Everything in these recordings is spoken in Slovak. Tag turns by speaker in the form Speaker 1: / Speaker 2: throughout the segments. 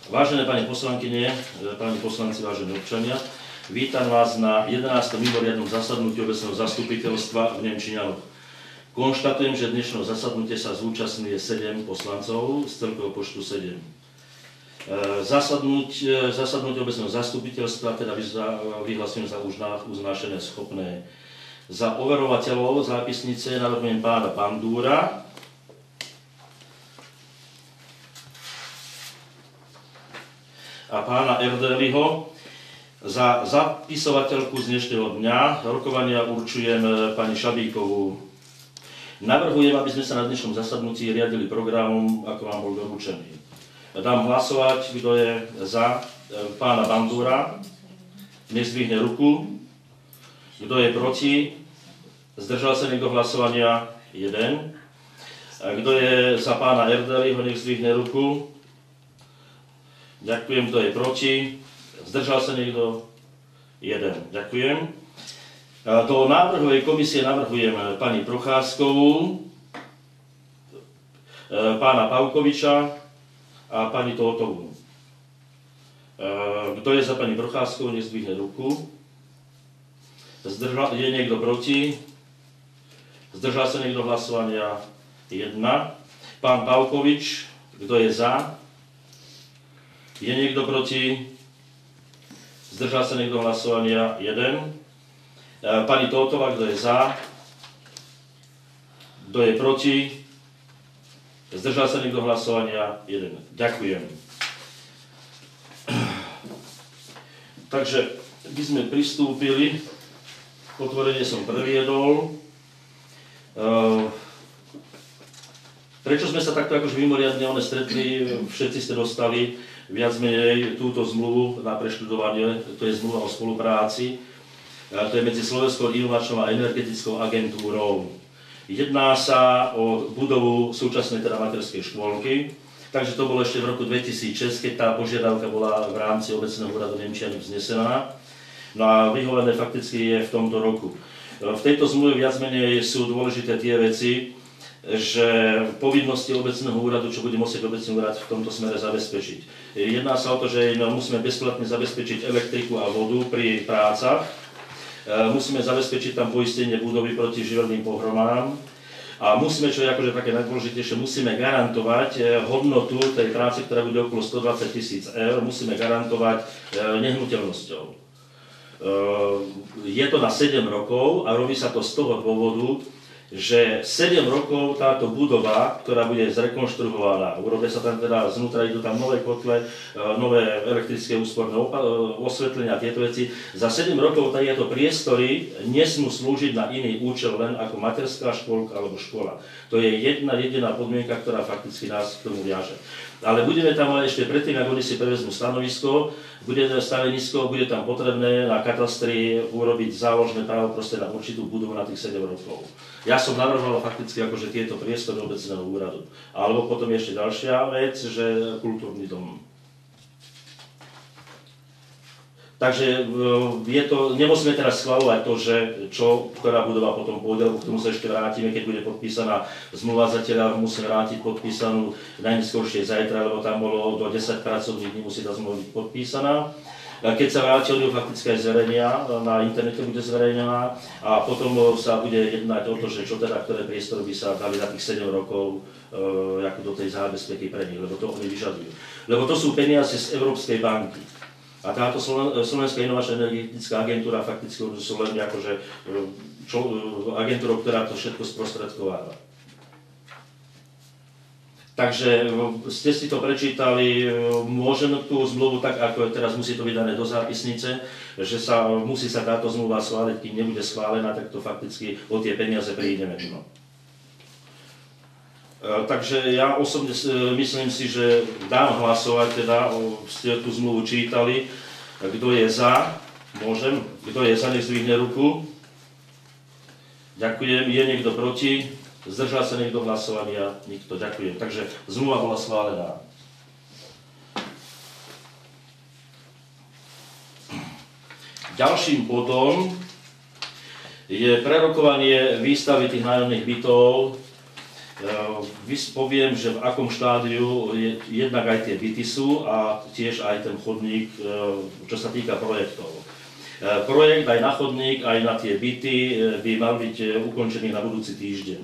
Speaker 1: Vážené pani poslankyne, páni poslanci, vážení občania, vítam vás na 11. mimoriadnom zasadnutí obecného zastupiteľstva v Nemčíňanoch. Konštatujem, že dnešného zasadnutia sa zúčastňuje 7 poslancov z celkového počtu 7. Zasadnutie obecného zastupiteľstva teda vyhlasujem za uznášené schopné. Za overovateľov zápisnice navrhujem pána Bandúra, a pána Erdeliho. Za zapisovateľku z dnešného dňa rokovania určujem pani Šabíkovú. Navrhujem, aby sme sa na dnešnom zasadnutí riadili programom, ako vám bol doručený. Dám hlasovať, kto je za pána Bandúra. Nech zdvihne ruku. Kto je proti? Zdržal sa niekto hlasovania? 1. Kto je za pána Erdeliho? Nech zdvihne ruku. Ďakujem, kto je proti. Zdržal sa niekto? 1. Ďakujem. Do návrhovej komisie navrhujem pani Procházkovú, pána Pavkoviča a pani Tótovú. Kto je za pani Procházkovú, nech zdvihne ruku. Je niekto proti? Zdržal sa niekto hlasovania? 1. Pán Pavkovič, kto je za? Je niekto proti? Zdržal sa niekto hlasovania? 1. Pani Tótová, kto je za? Kto je proti? Zdržal sa niekto hlasovania? 1. Ďakujem. Takže by sme pristúpili. Otvorenie som previedol. Prečo sme sa takto akože mimoriadne stretli? Všetci ste dostali viac menej túto zmluvu na preštudovanie, to je zmluva o spolupráci, to je medzi Slovenskou inovačnou a energetickou agentúrou. Jedná sa o budovu súčasnej teda materskej škôlky, takže to bolo ešte v roku 2006, keď tá požiadavka bola v rámci obecného úradu Nemčianov vznesená. No a vyhovené fakticky je v tomto roku. V tejto zmluve viac menej sú dôležité tie veci, že povinnosti obecného úradu, čo bude musieť obecný úrad v tomto smere zabezpečiť. Jedná sa o to, že musíme bezplatne zabezpečiť elektriku a vodu pri prácach, musíme zabezpečiť tam poistenie budovy proti živelným pohromám a musíme, čo je akože také najdôležitejšie, musíme garantovať hodnotu tej práce, ktorá bude okolo 120 000 eur, musíme garantovať nehnuteľnosťou. Je to na 7 rokov a robí sa to z toho dôvodu, že 7 rokov táto budova, ktorá bude zrekonštruovaná, urobia sa tam teda znútra, idú tam nové kotle, nové elektrické úsporné osvetlenia a tieto veci. Za 7 rokov tieto priestory nesmú slúžiť na iný účel len ako materská škôlka alebo škola. To je jedna jediná podmienka, ktorá fakticky nás k tomu viaže. Ale budeme tam ešte predtým, ako oni si prevezmú stanovisko, bude stavenisko, bude tam potrebné na katastri urobiť záložné právo proste na určitú budovu na tých 7 rokov. Ja som navrhoval fakticky akože tieto priestory obecného úradu. Alebo potom ešte ďalšia vec, že kultúrny dom. Takže nemusíme teraz schvaľovať to, že ktorá budova potom pôjde, lebo k tomu sa ešte vrátime, keď bude podpísaná zmluva, zatiaľ musíme vrátiť podpísanú najneskôršie zajtra, lebo tam bolo do 10 pracovných dní musí tá zmluva byť podpísaná. Keď sa vrátili, fakticky aj zverejnia, na internete bude zverejnená a potom sa bude jednať o to, že ktoré priestory by sa dali na tých 7 rokov ako do tej zábezpeky pre nich, lebo to oni vyžadujú. Lebo to sú peniaze z Európskej banky. A táto Slovenská inovačná energetická agentúra fakticky sú len akože agentúrou, ktorá to všetko sprostredkováva. Takže ste si to prečítali, môžem tú zmluvu tak, ako teraz musí to byť dané do zápisnice, že musí sa táto zmluva schváliť, kým nebude schválená, tak to fakticky o tie peniaze prídeme. No. Takže ja osobne myslím si, že dám hlasovať, teda ste tú zmluvu čítali. Kto je za? Môžem. Kto je za, nech zdvihne ruku. Ďakujem. Je niekto proti? Zdržal sa niekto hlasovania? Nikto. Ďakujem. Takže zmluva bola schválená. Ďalším bodom je prerokovanie výstavy tých nájomných bytov Poviem, že v akom štádiu jednak aj tie byty sú a tiež aj ten chodník, čo sa týka projektov. Projekt aj na chodník, aj na tie byty by mal byť ukončený na budúci týždeň.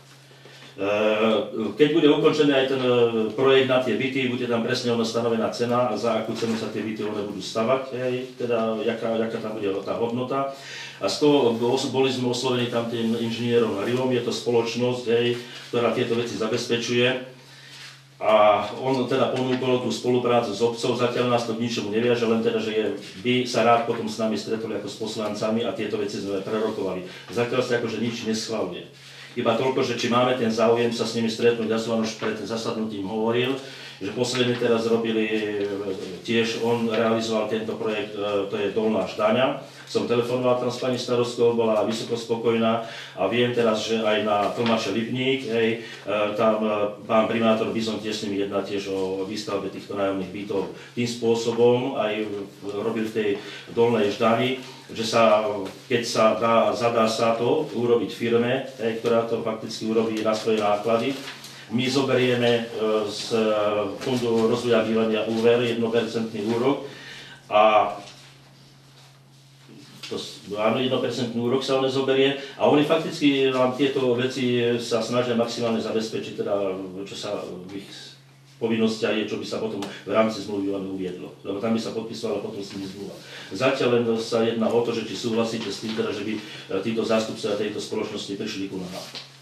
Speaker 1: Keď bude ukončený aj ten projekt na tie byty, bude tam presne stanovená cena a za akú cenu sa tie byty budú stavať, teda jaká tam bude tá hodnota. A z toho boli sme oslovení tam tým inžinierom Rivom, je to spoločnosť, ktorá tieto veci zabezpečuje. A on teda ponúkol tú spoluprácu s obcov, zatiaľ nás to k ničomu neviaže, len teda, že by sa rád potom s nami stretol ako s poslancami a tieto veci sme prerokovali. Zatiaľ sa akože nič neschvaluje. Iba toľko, že či máme ten záujem sa s nimi stretnúť, ja som vám už pred zasadnutím hovoril, že posledne teraz robili, tiež on realizoval tento projekt, to je Dolná Ždaňa. Som telefonoval tam s pani starostkou, bola vysoko spokojná a viem teraz, že aj na Tlmače Lipník, tam pán primátor Bizon tiež s nimi jedná tiež o výstavbe týchto nájomných bytov. Tým spôsobom aj robil v tej Dolnej Ždani, že keď sa zadá sa to urobiť firme, ktorá to fakticky urobí na svoje náklady, my zoberieme z Fondu rozvoja bývania úver 1% úrok a áno, 1% úrok sa zoberie a oni fakticky nám tieto veci sa snažia maximálne zabezpečiť, teda čo sa v ich povinnosťach je, čo by sa potom v rámci zmluvy uviedlo. Lebo tam by sa podpisovala potom s nimi zmluva. Zatiaľ len sa jedná o to, že či súhlasíte s tým, teda, že by títo zástupcovia tejto spoločnosti prišli ku nám.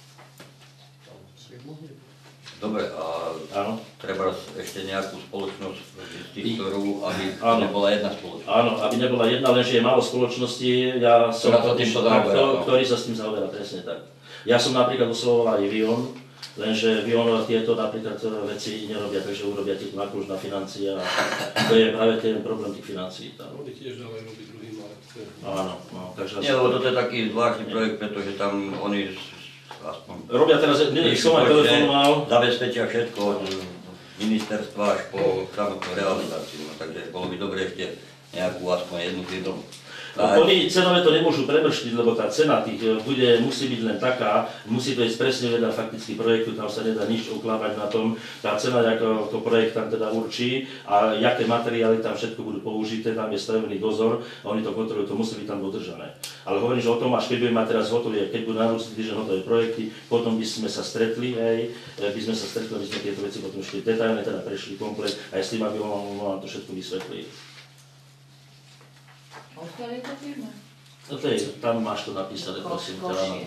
Speaker 2: Dobre, a treba ešte nejakú spoločnosť z tých, aby nebola jedna spoločnosť. Áno,
Speaker 1: aby nebola jedna, lenže je málo spoločností, ja som ktorý sa s tým zaoberá, presne tak. Ja som napríklad oslovoval aj Vion, lenže Vion tieto napríklad veci nerobia, takže urobia tieto nákluž na financie a to je práve ten problém tých financií.
Speaker 3: Oni tiež dávajú robiť druhým, ale
Speaker 1: áno, takže...
Speaker 2: Nie, lebo toto je taký zvláštny projekt, pretože tam oni
Speaker 1: robia teraz, som aj telefonoval.
Speaker 2: Zabezpečia všetko od ministerstva až po samotnú realizáciu, takže bolo by dobre ešte nejakú aspoň jednu firmu.
Speaker 1: Oni cenové to nemôžu premrštiť, lebo tá cena tých musí byť len taká, musí to ísť presne vedľa fakticky projektu, tam sa nedá nič uklávať na tom. Tá cena, ako to projekt tam teda určí a aké materiály tam všetko budú použité, tam je stavený dozor a oni to kontrolujú, to musí byť tam dodržané. Ale hovorím, že o tom, až keď budeme mať teraz hotové, keď budú na budúci týždeň hotové projekty, potom by sme sa stretli, aby sme tieto veci potom šli detailne, teda prešli komplet a s tým, aby vám to všetko vysvetlili.
Speaker 4: Odkiaľ je to firma?
Speaker 1: Tam máš to napísané, prosím.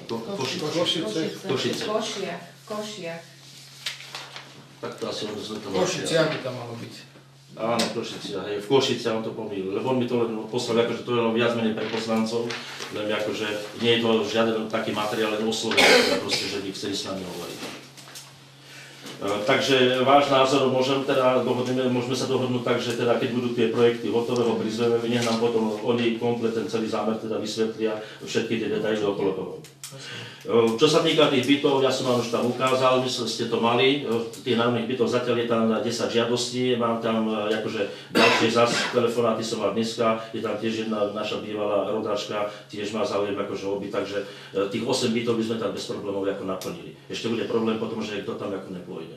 Speaker 4: Košice.
Speaker 1: Tak to asi on zleto
Speaker 5: Košiciach by tam malo byť.
Speaker 1: Áno, Košiciach, v Košiciach on to pomýlil, lebo on mi to len poslal, akože to je len viac menej pre poslancov, len akože nie je to žiaden taký materiál, len oslovenie, proste, že by chceli s nami hovoriť. Takže váš názor môžeme sa dohodnúť tak, že teda, keď budú tie projekty hotové, ho prizveme, nech nám potom oni komplet ten celý zámer teda vysvetlia všetky tie detaily okolo toho. Čo sa týka tých bytov, ja som vám už tam ukázal, my ste to mali, tých nájomných bytov, zatiaľ je tam 10 žiadostí, mám tam akože ďalšie telefonáty som mal dneska, je tam tiež jedna naša bývalá rodáčka, tiež má záujem akože obyť, takže tých 8 bytov by sme tam bez problémov ako naplnili. Ešte bude problém potom, že kto tam ako nepôjde.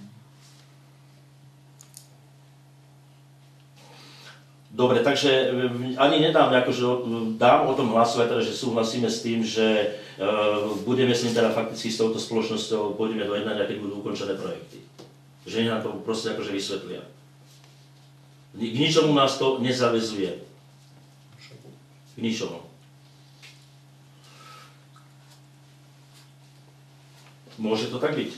Speaker 1: Dobre, takže ani nedám, akože dám o tom hlasovať, teda, že súhlasíme s tým, že budeme s ním teda fakticky s touto spoločnosťou, pôjdeme do jednania, keď budú ukončené projekty. Že nám to proste akože vysvetlia. K ničomu nás to nezavezuje. K ničomu. Môže to tak byť?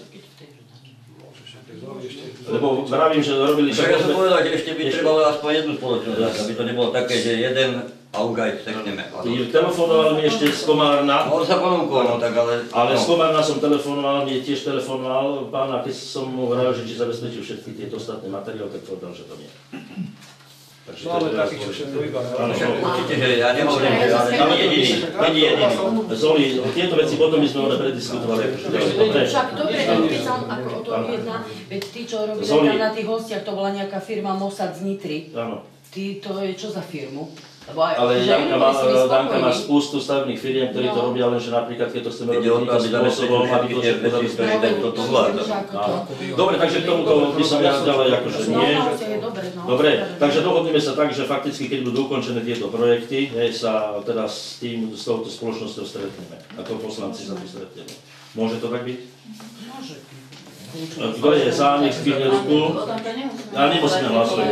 Speaker 1: Lebo vravím, že robili...
Speaker 2: Ja som povedal, že ešte by trebalo aspoň jednu spoločnosť, aby to nebolo také, že jeden a už aj sekneme.
Speaker 1: Telefonoval mi ešte z Komárna.
Speaker 2: On sa ponúkol, no tak ale...
Speaker 1: Ale z Komárna som telefonoval, mi tiež telefonoval pán, a keď som mu hovoril, že či zabezpečil všetky tieto ostatné materiály, tak povedal, že to nie.
Speaker 5: Máme taký, čo všetko vybavené.
Speaker 2: Určite, že ja nehovorím, že ale není jediný.
Speaker 1: Zoli, tieto veci potom by sme prediskutovali.
Speaker 4: Však dobre, ako o tom jedna, veď tí, čo robili tam na tých hostiach, to bola nejaká firma Mossad z Nitry.
Speaker 1: Áno.
Speaker 4: To je čo za firmu?
Speaker 1: Ale Danka má spústu stavebných firiem, ktorí to robia, lenže napríklad, keď to chceme robiť týmto spôsobom, aby to všetko zabezpečili. Dobre, takže k tomuto by som ja ďalej akože nie. Dobre, takže dohodneme sa tak, že fakticky, keď budú ukončené tieto projekty, sa teda s touto spoločnosťou stretneme. Ako poslanci sa tu stretneme. Môže to tak byť?
Speaker 6: Môže.
Speaker 1: Kto je za, nech zdvihne ruku. A nemusíme hlasovať.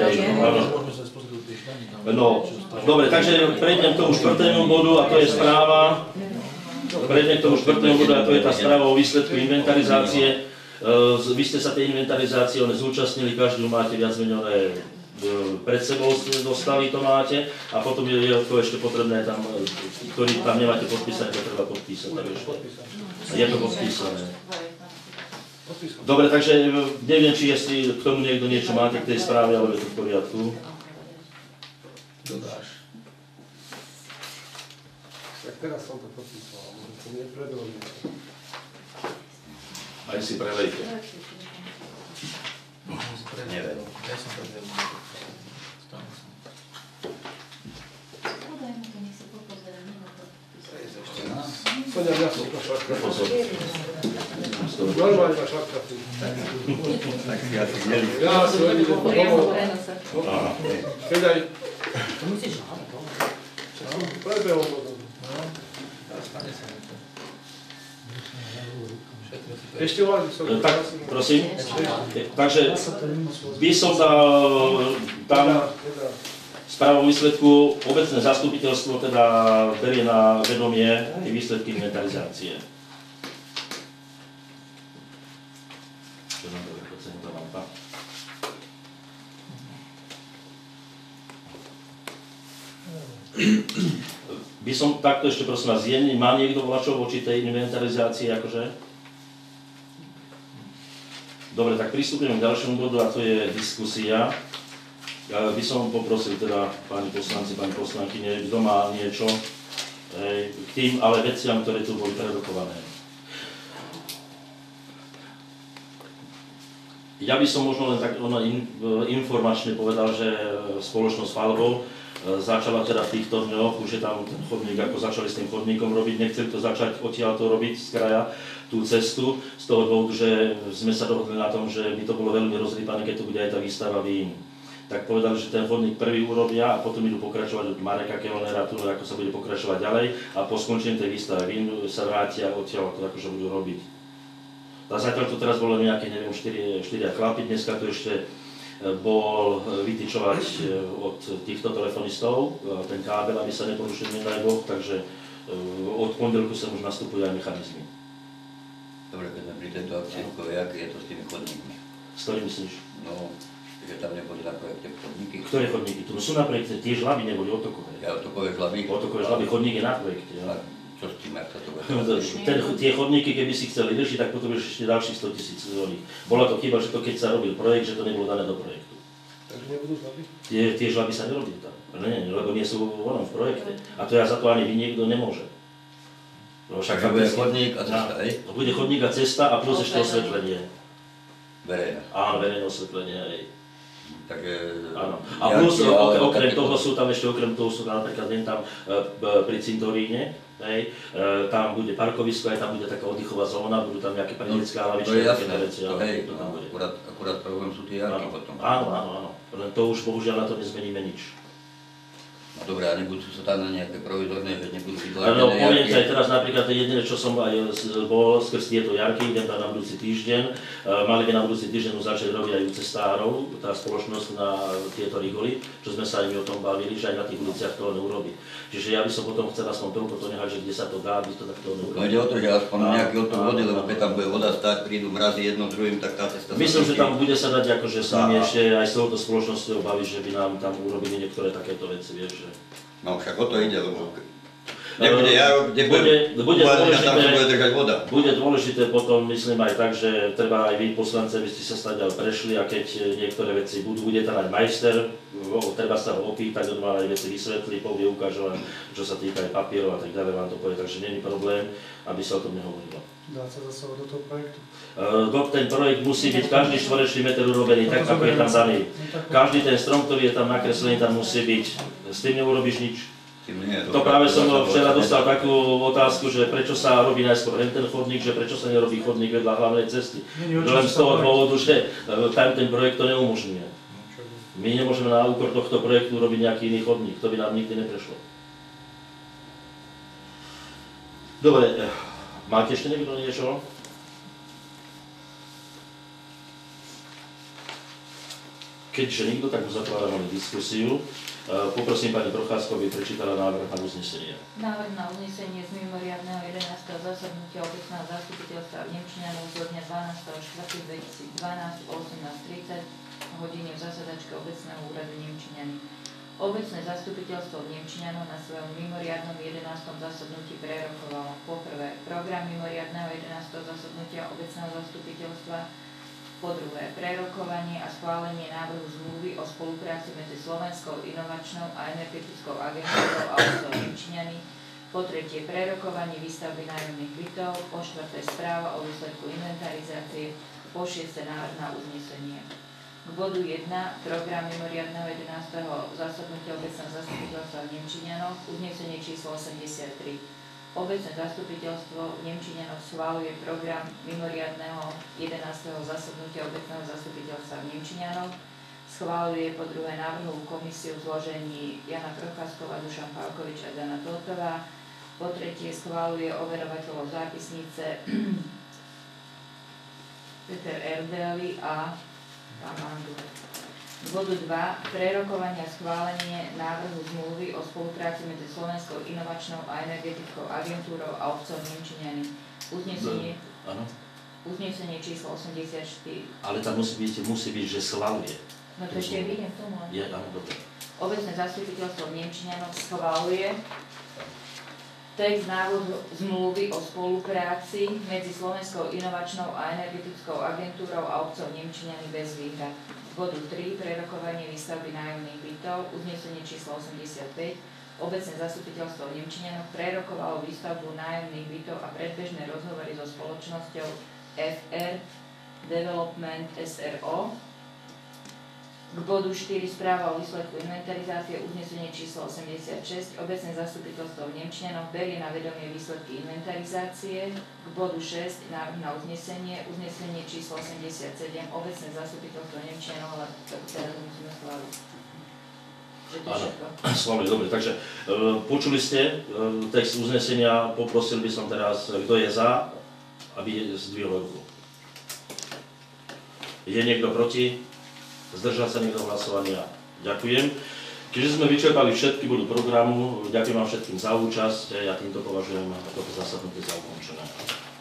Speaker 1: No, dobre, takže prejdem k tomu 4. bodu a to je správa. Prejdem k tomu 4. bodu a to je tá správa o výsledku inventarizácie. Vy ste sa tej inventarizácie zúčastnili, každý máte viac menej pred sebou dostali to máte a potom je to ešte potrebné tam, ktorý tam nemáte podpísať, to treba podpísať. Je to podpísané. Dobre, takže neviem, či jestli k tomu niekto niečo máte k tej správe, alebo je to v poriadku.
Speaker 3: Dodáš. Tak teraz som to podpísal, môžem to nepredložiť.
Speaker 1: Aj si prelejte.
Speaker 2: Neviem.
Speaker 6: Ja som predvedol.
Speaker 3: Sonia, ja som to šlakra. Normálne ma šlakra.
Speaker 2: Tak si asi zneli.
Speaker 3: Ja som vedel, že domov. Keď aj...
Speaker 6: To musíš hľadať, to.
Speaker 3: Prebehol potom. Ešte uvážim som.
Speaker 1: Tak, prosím. Takže by som dal tam správu výsledku, obecné zastupiteľstvo teda berie na vedomie tie výsledky inventarizácie. By som takto ešte prosím vás, má niekto vlačov voči tej inventarizácii akože? Dobre, tak pristúpime k ďalšiemu bodu a to je diskusia. Ja by som poprosil teda páni poslanci, pani poslankyne, kto má niečo k tým ale veciam, ktoré tu boli predokované. Ja by som možno len tak informačne povedal, že spoločnosť Falvo začala teda v týchto dňoch, už je tam ten chodník, ako začali s tým chodníkom robiť, nechceli to začať odtiaľto robiť z kraja, tú cestu, z toho dôvodu, že sme sa dohodli na tom, že by to bolo veľmi rozrýpané, keď to bude aj tá výstava vín. Tak povedali, že ten chodník prvý urobia a potom idú pokračovať od Mareka Kellnera, tu ako sa bude pokračovať ďalej a po skončení tej výstavy vín sa vrátia odtiaľ, to akože budú robiť. A zatiaľ to teraz bolo nejaké, neviem, 4 chlapi, dneska to ešte bol vytyčovať od týchto telefonistov ten kábel, aby sa neporušil, nedaj Boh, takže od pondelku sa už nastupujú aj mechanizmy.
Speaker 2: Dobre, keď sme pri tejto akcii, aký je to s tými chodníkmi?
Speaker 1: S ktorým myslíš?
Speaker 2: No, že tam neboli na projekte chodníky.
Speaker 1: Ktoré chodníky? Tu sú na projekte, tie žlaby neboli otokové.
Speaker 2: Ja otokové žlaby?
Speaker 1: Otokové žlaby, chodník je na projekte. Ja.
Speaker 2: Čo s tým, ak sa to
Speaker 1: Tie chodníky, keby si chceli riešiť, tak potom ešte ďalších 100 000 z nich. Bola to chyba, že to keď sa robil projekt, že to nebolo dané do projektu.
Speaker 3: Takže nebudú žlaby?
Speaker 1: Tie žlaby sa nerobili tam. Nie, lebo nie sú v projekte. A to ja za to ani niekto nemôže. No, však
Speaker 2: bude chodník a cesta, hej?
Speaker 1: Bude chodník a cesta a plus ešte osvetlenie.
Speaker 2: Verejné.
Speaker 1: Áno, verejné osvetlenie, hej.
Speaker 2: Takže...
Speaker 1: Áno. A plus, okrem toho sú tam ešte, napríklad tam pri cintoríne, hej, tam bude parkovisko, aj tam bude taká oddychová zóna, budú tam nejaké panická lavičky, také veci,
Speaker 2: hej,
Speaker 1: to tam bude.
Speaker 2: Akurát problém sú tie jarky potom.
Speaker 1: Áno. Len to už bohužiaľ na to nezmeníme nič.
Speaker 2: No dobré, a nebudú sa tam na nejaké provizorné, že nebudú
Speaker 1: No
Speaker 2: vytlačené jarky?
Speaker 1: poviem aj teraz napríklad jediné, čo som aj bol skrz tieto jarky, idem tam na budúci týždeň. Mali by na budúci týždeň začať robiť aj u cestárov, tá spoločnosť na tieto rigoly, čo sme sa aj my o tom bavili, že aj na tých uliciach to neurobi. Čiže ja by som potom chcel aspoň toľko to nehať, že kde sa to dá, aby to takto neurobi.
Speaker 2: No ide o to, že aspoň nejaký odtok vody, lebo keď tam bude voda stáť, prídu mrazy jedno druhým, tak tá cesta...
Speaker 1: Myslím, že tam bude sa dať akože s nami ešte aj s touto spoločnosťou baviť, že by nám tam urobili niektoré takéto veci, vieš, že...
Speaker 2: No však o to ide, lebo nebude jaro, kde bude držať voda. Bude
Speaker 1: dôležité potom, myslím aj tak, že treba aj vy poslanci, aby ste sa stadiaľ prešli a keď niektoré veci bude tam aj majster, treba sa ho opýtať, on vám aj veci vysvetlí, povie, ukáže vám, čo sa týka aj papierov a tak ďalej, vám to povie, takže nie je problém, aby sa o tom nehovorilo.
Speaker 3: Dá sa zase do toho projektu?
Speaker 1: Ten projekt musí byť každý štvorečný meter urobený tak, ako je tam daný. Každý ten strom, ktorý je tam nakreslený, tam musí byť S tým neurobíš nič. To
Speaker 2: To
Speaker 1: práve som včera dostal takú otázku, že prečo sa robí najskôr ten chodník, že prečo sa nerobí chodník vedľa hlavnej cesty. Len z toho dôvodu, že tam ten projekt to neumožňuje. My nemôžeme na úkor tohto projektu robiť nejaký iný chodník, to by nám nikdy neprešlo. Dobre, máte ešte niekto niečo? Keďže nikto, tak uzatvárame diskusiu. Poprosím pani Procházkovú, aby prečítala návrh na uznesenie.
Speaker 3: Návrh na uznesenie z mimoriadneho 11. zasadnutia obecného zastupiteľstva v Nemčiňanoch zo dňa 12.4.2012 o 18:30 hodine v zasadačke obecného úradu Nemčiňany. Obecné zastupiteľstvo v Nemčiňanoch na svojom mimoriadnom 11. zasadnutí prerokovalo poprvé program mimoriadneho 11. zasadnutia obecného zastupiteľstva, po druhé prerokovanie a schválenie návrhu zmluvy o spolupráci medzi Slovenskou inovačnou a energetickou agentúrou a obcov Nemčiňany, po tretie prerokovanie výstavby nájomných bytov, po štvrté správa o výsledku inventarizácie, po šieste návrh na uznesenie. K bodu 1, program mimoriadneho 11. zasadnutia obecného zastupiteľstva v Nemčiňanoch, uznesenie číslo 83. Obecné zastupiteľstvo v Nemčiňanoch schváluje program mimoriadneho 11. zasadnutia obecného zastupiteľstva v Nemčiňanoch, schváluje po druhé návrhovú komisiu v zložení Jana Procházková, Dušan Pálkovič a Dana Totová, po tretie schváluje overovateľov zápisnice Peter Erdeli a K bodu 2. Prerokovanie a schválenie návrhu zmluvy o spolupráci medzi Slovenskou inovačnou a energetickou agentúrou a obcom Nemčiňany. Uznesenie číslo 84.
Speaker 1: Ale tam musí byť, že schváluje.
Speaker 3: No to ešte vidím v tomu.
Speaker 1: Áno, dobre.
Speaker 3: Obecné zastupiteľstvo v Nemčiňanoch schváluje text návrhu zmluvy o spolupráci medzi Slovenskou inovačnou a energetickou agentúrou a obcom Nemčiňany bez výhrad. V bodu 3. Prerokovanie výstavby nájomných bytov, uznesenie číslo 85. Obecné zastupiteľstvo v Nemčiňanoch prerokovalo výstavbu nájomných bytov a predbežné rozhovory so spoločnosťou FR Development SRO. K bodu 4. Správa o výsledku inventarizácie, uznesenie číslo 86. Obecné zastupiteľstvo v Nemčiňanoch berie na vedomie výsledky inventarizácie. K bodu 6. Návrh na uznesenie, uznesenie číslo 87. Obecné zastupiteľstvo v Nemčiňanoch, ale teraz musíme schváliť.
Speaker 1: Schváliť, dobre. Takže počuli ste text uznesenia, poprosil by som teraz, kto je za, aby zdvihol ruku. Je niekto proti? Zdržal sa niekto hlasovania? Ďakujem. Keďže sme vyčerpali všetky body programu, ďakujem vám všetkým za účasť. Ja týmto považujem toto zasadnutie za ukončené.